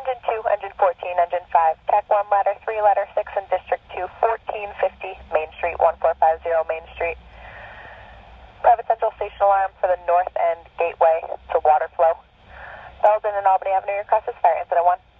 Engine 2, Engine 14, Engine 5, TAC 1, Ladder 3, Ladder 6, and District 2, 1450 Main Street, 1450 Main Street. Private Central Station alarm for the north end gateway to water flow. Belden and Albany Avenue, your cross is fire incident 1.